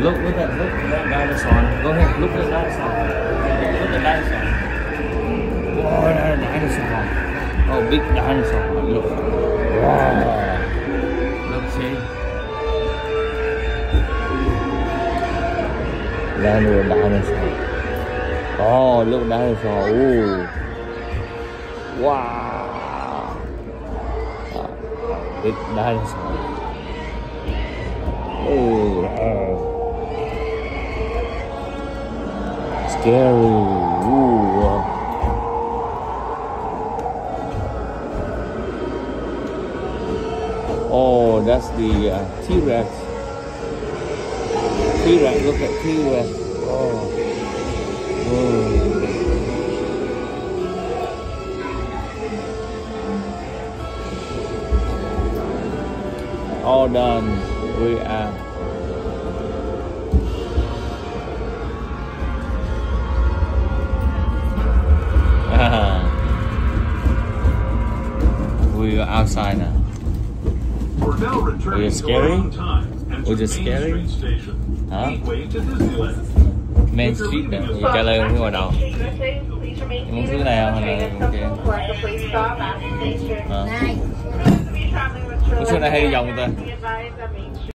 Look at that dinosaur. Go ahead, look at the dinosaur. Look at the dinosaur. Wow, that dinosaur. Oh, big dinosaur. Look. Wow. Look, see. Land of dinosaur. Oh, look dinosaur. Ooh. Wow. Big dinosaur. Oh. Scary. Ooh. Oh, that's the T-Rex. T-Rex, look at T-Rex. Oh. All done. We are. We are outside now. Are you scary? Was it scary? Hả? Main Street nè, mình trả lời không ở đâu. Muốn thứ này không hay là kia? Muốn thứ này hay đi vòng ta?